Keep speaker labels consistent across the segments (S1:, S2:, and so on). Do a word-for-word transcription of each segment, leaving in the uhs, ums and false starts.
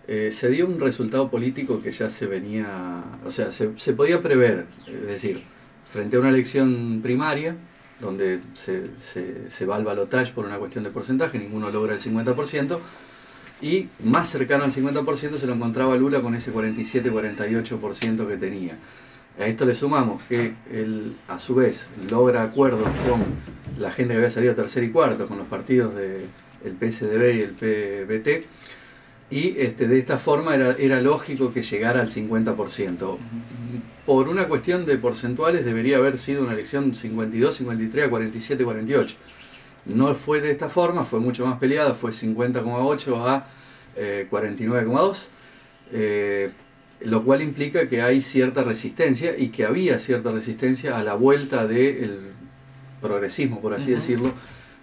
S1: eh, se dio un resultado político que ya se venía, o sea, se, se podía prever, es decir, frente a una elección primaria, donde se, se, se va al balotaje por una cuestión de porcentaje, ninguno logra el cincuenta por ciento, y más cercano al cincuenta por ciento se lo encontraba Lula con ese cuarenta y siete cuarenta y ocho por ciento que tenía. A esto le sumamos que él, a su vez, logra acuerdos con la gente que había salido tercer y cuarto, con los partidos del P S D B y el P V T, y este, de esta forma era, era lógico que llegara al cincuenta por ciento. Por una cuestión de porcentuales debería haber sido una elección cincuenta y dos, cincuenta y tres a cuarenta y siete, cuarenta y ocho. No fue de esta forma, fue mucho más peleada, fue cincuenta coma ocho a eh, cuarenta y nueve coma dos, eh, lo cual implica que hay cierta resistencia y que había cierta resistencia a la vuelta del progresismo, por así uh-huh. decirlo,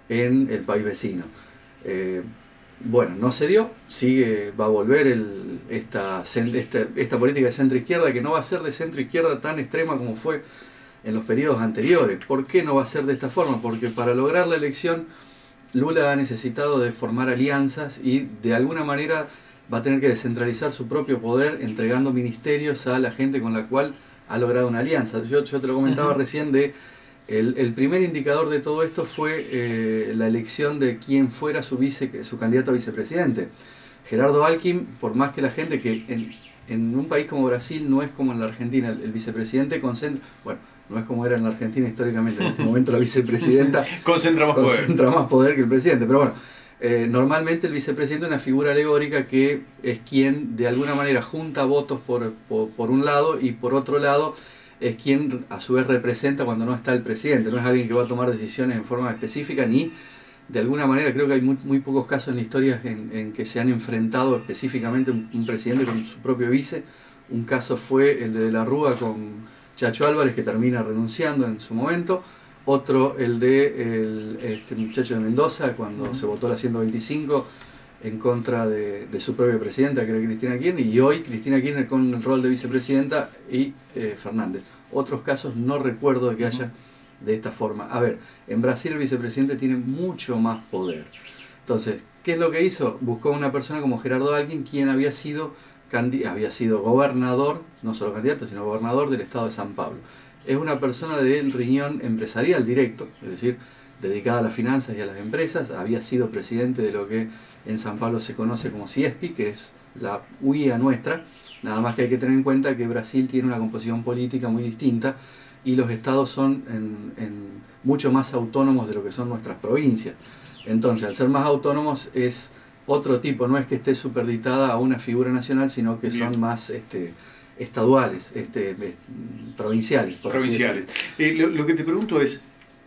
S1: en el país vecino. Eh, Bueno, no se dio, sigue, va a volver el, esta, esta, esta política de centro-izquierda, que no va a ser de centro-izquierda tan extrema como fue en los periodos anteriores. ¿Por qué no va a ser de esta forma? Porque para lograr la elección Lula ha necesitado de formar alianzas y de alguna manera va a tener que descentralizar su propio poder entregando ministerios a la gente con la cual ha logrado una alianza. Yo, yo te lo comentaba uh-huh. recién de... El, el primer indicador de todo esto fue eh, la elección de quién fuera su, vice, su candidato a vicepresidente. Gerardo Alckmin, por más que la gente que en, en un país como Brasil no es como en la Argentina, el, el vicepresidente concentra, bueno, no es como era en la Argentina históricamente, en este momento la vicepresidenta
S2: concentra, más,
S1: concentra
S2: poder.
S1: más poder que el presidente, pero bueno, eh, normalmente el vicepresidente es una figura alegórica que es quien de alguna manera junta votos por, por, por un lado y por otro lado es quien a su vez representa cuando no está el presidente, no es alguien que va a tomar decisiones en forma específica, ni de alguna manera, creo que hay muy, muy pocos casos en la historia en, en que se han enfrentado específicamente un, un presidente con su propio vice. Un caso fue el de De la Rúa con Chacho Álvarez, que termina renunciando en su momento. Otro, el de el, este muchacho de Mendoza, cuando uh-huh. se votó la ciento veinticinco en contra de, de su propia presidenta, que era Cristina Kirchner, y hoy Cristina Kirchner con el rol de vicepresidenta y eh, Fernández. Otros casos no recuerdo de que haya de esta forma. A ver, en Brasil el vicepresidente tiene mucho más poder. Entonces, ¿qué es lo que hizo? Buscó una persona como Gerardo Alckmin, quien había sido, había sido gobernador, no solo candidato, sino gobernador del estado de San Pablo. Es una persona del riñón empresarial directo, es decir, dedicada a las finanzas y a las empresas. Había sido presidente de lo que en San Pablo se conoce como CIESPI, que es la U I A nuestra. Nada más que hay que tener en cuenta que Brasil tiene una composición política muy distinta y los estados son en, en mucho más autónomos de lo que son nuestras provincias. Entonces, al ser más autónomos es otro tipo, no es que esté superditada a una figura nacional, sino que Bien. son más este, estaduales, este, provinciales.
S2: Provinciales. Eh, lo, lo que te pregunto es,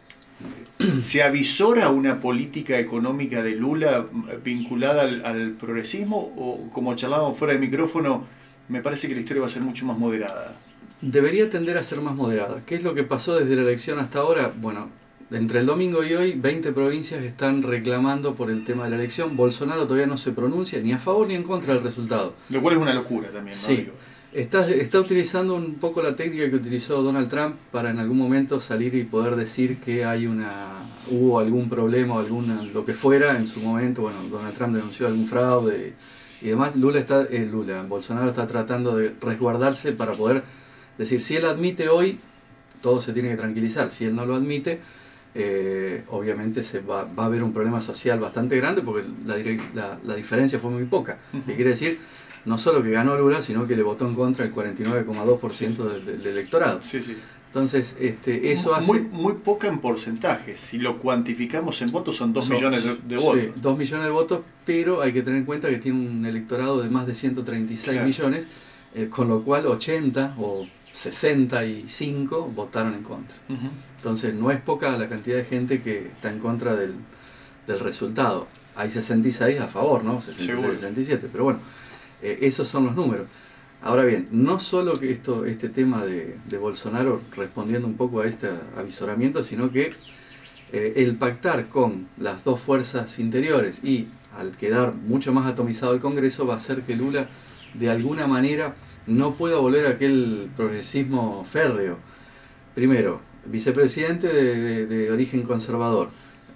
S2: ¿se avisora una política económica de Lula vinculada al, al progresismo? O, como charlábamos fuera de micrófono, me parece que la historia va a ser mucho más moderada?
S1: Debería tender a ser más moderada. ¿Qué es lo que pasó desde la elección hasta ahora? Bueno, entre el domingo y hoy, veinte provincias están reclamando por el tema de la elección. Bolsonaro todavía no se pronuncia ni a favor ni en contra del resultado.
S2: Lo cual es una locura también, ¿no?
S1: Sí.
S2: Digo.
S1: Está, está utilizando un poco la técnica que utilizó Donald Trump para en algún momento salir y poder decir que hay una hubo algún problema o alguna, lo que fuera en su momento. Bueno, Donald Trump denunció algún fraude y, y demás. Lula está, eh, Lula, Bolsonaro está tratando de resguardarse para poder decir, si él admite hoy, todo se tiene que tranquilizar. Si él no lo admite, eh, obviamente se va, va a haber un problema social bastante grande porque la, la, la diferencia fue muy poca. Uh-huh. ¿Qué quiere decir? No solo que ganó Lula, sino que le votó en contra el cuarenta y nueve coma dos por ciento sí, sí. del, del electorado.
S2: Sí, sí.
S1: Entonces, este, eso hace...
S2: Muy, muy poca en porcentaje. Si lo cuantificamos en votos, son dos millones de, de votos.
S1: Sí, dos millones de votos, pero hay que tener en cuenta que tiene un electorado de más de ciento treinta y seis claro. millones, eh, con lo cual ochenta o sesenta y cinco votaron en contra. Uh-huh. Entonces, no es poca la cantidad de gente que está en contra del, del resultado. Hay sesenta y seis a favor, ¿no? sesenta y seis, sesenta y siete, pero bueno. Eh, esos son los números. Ahora bien, no solo que esto, este tema de, de Bolsonaro respondiendo un poco a este avisoramiento, sino que eh, el pactar con las dos fuerzas interiores y al quedar mucho más atomizado el Congreso va a hacer que Lula de alguna manera no pueda volver a aquel progresismo férreo. Primero, vicepresidente de, de, de origen conservador,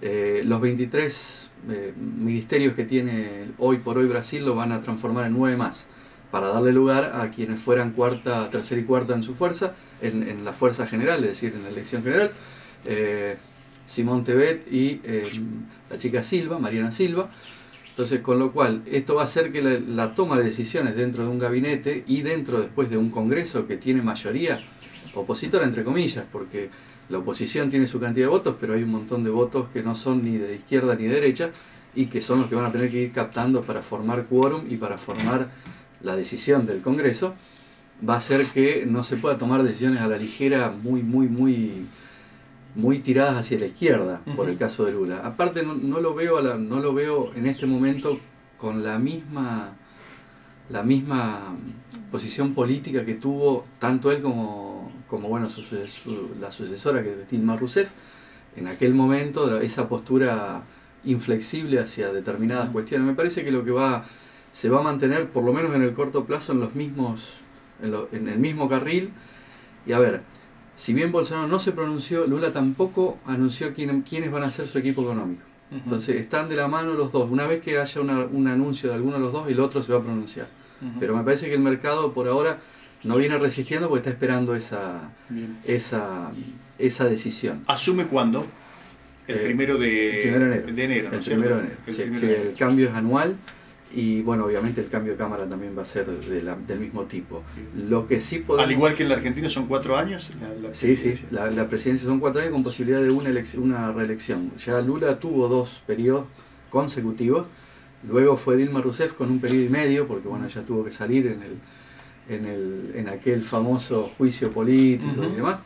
S1: Eh, los veintitrés eh, ministerios que tiene hoy por hoy Brasil lo van a transformar en nueve más, para darle lugar a quienes fueran cuarta, tercera y cuarta en su fuerza, en, en la fuerza general, es decir, en la elección general. Eh, Simón Tebet y eh, la chica Silva, Mariana Silva. Entonces, con lo cual, esto va a hacer que la, la toma de decisiones dentro de un gabinete y dentro después de un Congreso que tiene mayoría opositora, entre comillas, porque la oposición tiene su cantidad de votos, pero hay un montón de votos que no son ni de izquierda ni de derecha y que son los que van a tener que ir captando para formar quórum y para formar la decisión del Congreso. Va a hacer que no se pueda tomar decisiones a la ligera muy, muy, muy... muy tiradas hacia la izquierda, uh-huh. por el caso de Lula. Aparte, no, no, lo veo a la, no lo veo en este momento con la misma, la misma posición política que tuvo tanto él como, como bueno, su, su, la sucesora, que es Dilma Rousseff. En aquel momento, esa postura inflexible hacia determinadas uh-huh. cuestiones. Me parece que lo que va, se va a mantener, por lo menos en el corto plazo, en, los mismos, en, lo, en el mismo carril. Y a ver, si bien Bolsonaro no se pronunció, Lula tampoco anunció quién, quiénes van a ser su equipo económico. Uh-huh. Entonces están de la mano los dos. Una vez que haya una, un anuncio de alguno de los dos, el otro se va a pronunciar. Uh-huh. Pero me parece que el mercado por ahora no viene resistiendo porque está esperando esa, esa, esa decisión.
S2: ¿Asume cuándo? El
S1: eh,
S2: primero de,
S1: el primero de enero.
S2: De enero ¿no
S1: el primero de enero.
S2: El,
S1: sí,
S2: primero
S1: sí,
S2: de enero.
S1: El cambio es anual. Y bueno, obviamente el cambio de cámara también va a ser de la, del mismo tipo. Lo que sí podemos...
S2: Al igual que en la Argentina son cuatro años. La, la
S1: sí, sí, la, la presidencia son cuatro años con posibilidad de una, una reelección. Ya Lula tuvo dos periodos consecutivos, luego fue Dilma Rousseff con un periodo y medio, porque bueno, ya tuvo que salir en, el, en, el, en aquel famoso juicio político uh-huh. y demás.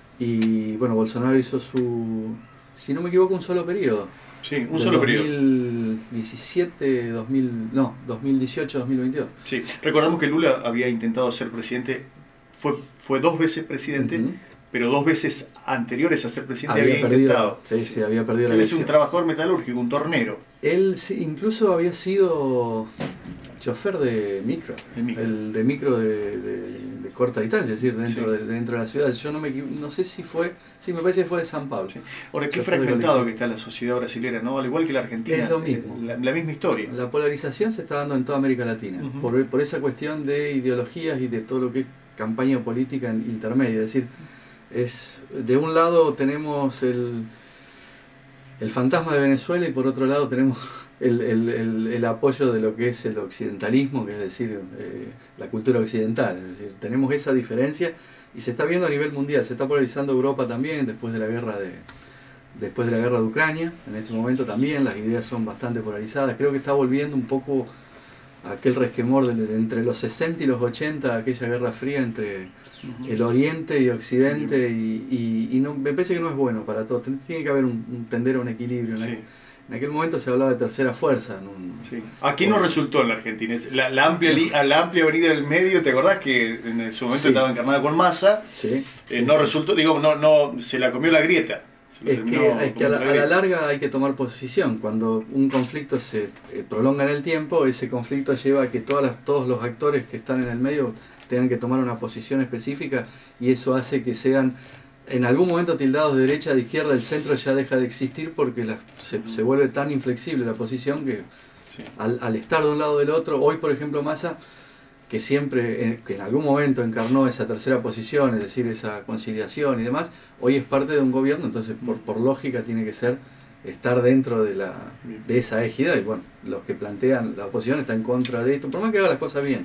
S1: Y bueno, Bolsonaro hizo su, si no me equivoco, un solo periodo.
S2: Sí, un solo periodo.
S1: dos mil diecisiete, dos mil, no, dos mil dieciocho, dos mil veintidós.
S2: Sí, recordamos que Lula había intentado ser presidente, fue, fue dos veces presidente, uh-huh. pero dos veces anteriores a ser presidente había, había perdido, intentado.
S1: Sí, sí, había perdido la
S2: Él
S1: elección.
S2: es un trabajador metalúrgico, un tornero.
S1: Él sí, incluso había sido chofer de micro, el, micro. el de micro de, de, de corta distancia, es decir, dentro, sí. de, dentro de la ciudad. Yo no me no sé si fue, sí, me parece que fue de San Pablo. Sí.
S2: Ahora, qué fragmentado que está la sociedad brasilera, ¿no? Al igual que la Argentina.
S1: Es lo mismo.
S2: La, la misma historia.
S1: La polarización se está dando en toda América Latina, uh-huh. por, por esa cuestión de ideologías y de todo lo que es campaña política intermedia. Es decir, es de un lado tenemos el, el fantasma de Venezuela y por otro lado tenemos el, el, el, el apoyo de lo que es el occidentalismo, que es decir, eh, la cultura occidental. Es decir, tenemos esa diferencia y se está viendo a nivel mundial, se está polarizando Europa también después de la guerra de, después de la guerra de Ucrania. En este momento también las ideas son bastante polarizadas. Creo que está volviendo un poco aquel resquemor de, de entre los sesenta y los ochenta, aquella guerra fría entre uh-huh. el Oriente y Occidente, uh-huh. y, y, y no, me parece que no es bueno para todos. Tiene que haber un, un tender a un equilibrio. Sí. En aquel momento se hablaba de tercera fuerza. En un,
S2: sí. Aquí no resultó en la Argentina. La, la, amplia, la amplia avenida del medio, ¿te acordás que en su momento sí. estaba encarnada con Massa?
S1: Sí.
S2: Eh,
S1: sí
S2: no
S1: sí.
S2: resultó, digo, no, no, se la comió la grieta.
S1: Es que, es que a, la, a la larga hay que tomar posición. Cuando un conflicto se eh, prolonga en el tiempo, ese conflicto lleva a que todas las, todos los actores que están en el medio tengan que tomar una posición específica, y eso hace que sean en algún momento tildados de derecha, de izquierda. El centro ya deja de existir porque la, se, se vuelve tan inflexible la posición que sí. al, al estar de un lado o del otro, hoy por ejemplo Massa, que siempre, que en algún momento encarnó esa tercera posición, es decir, esa conciliación y demás, hoy es parte de un gobierno, entonces por, por lógica tiene que ser estar dentro de, la, de esa égida, y bueno, los que plantean la oposición están en contra de esto, por más que haga las cosas bien.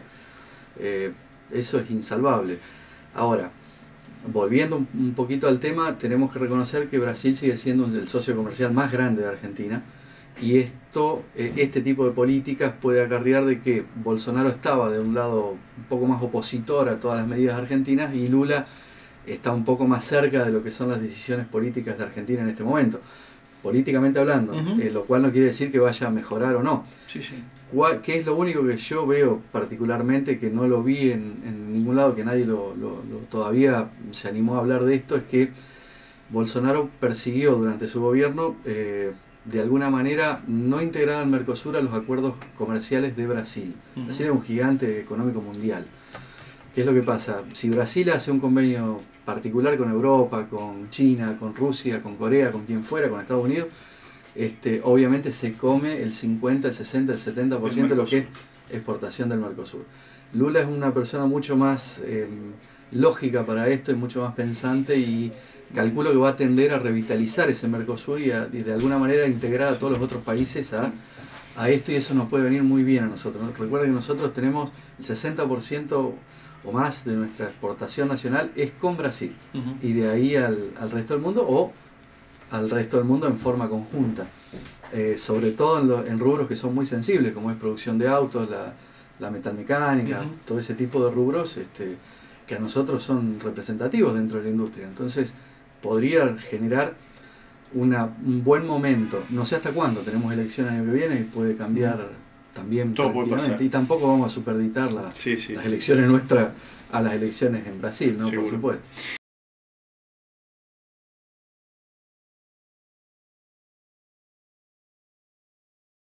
S1: Eh, eso es insalvable. Ahora, volviendo un, un poquito al tema, tenemos que reconocer que Brasil sigue siendo el socio comercial más grande de Argentina, y esto, este tipo de políticas puede acarrear de que Bolsonaro estaba de un lado un poco más opositor a todas las medidas argentinas, y Lula está un poco más cerca de lo que son las decisiones políticas de Argentina en este momento, políticamente hablando, uh-huh. eh, lo cual no quiere decir que vaya a mejorar o no.
S2: Sí, sí.
S1: ¿Qué es lo único que yo veo particularmente, que no lo vi en, en ningún lado, que nadie lo, lo, lo todavía se animó a hablar de esto? Es que Bolsonaro persiguió durante su gobierno eh, de alguna manera no integrar al Mercosur a los acuerdos comerciales de Brasil. Uh-huh. Brasil es un gigante económico mundial. ¿Qué es lo que pasa? Si Brasil hace un convenio particular con Europa, con China, con Rusia, con Corea, con quien fuera, con Estados Unidos, este, obviamente se come el cincuenta, el sesenta, el setenta por ciento de lo que es exportación del Mercosur. Lula es una persona mucho más eh, lógica para esto y mucho más pensante, y calculo que va a tender a revitalizar ese Mercosur y, a, y de alguna manera integrar a todos los otros países a, a esto, y eso nos puede venir muy bien a nosotros, ¿no? Recuerda que nosotros tenemos el sesenta por ciento o más de nuestra exportación nacional es con Brasil, uh-huh. y de ahí al, al resto del mundo o al resto del mundo en forma conjunta, eh, sobre todo en, lo, en rubros que son muy sensibles, como es producción de autos, la, la metalmecánica, uh-huh. todo ese tipo de rubros este, que a nosotros son representativos dentro de la industria. Entonces podría generar una, un buen momento, no sé hasta cuándo, tenemos elecciones el año que viene y puede cambiar uh-huh. también
S2: todo puede pasar.
S1: Y tampoco vamos a superditar la,
S2: sí, sí,
S1: las
S2: sí.
S1: elecciones nuestras a las elecciones en Brasil, ¿no? Por supuesto.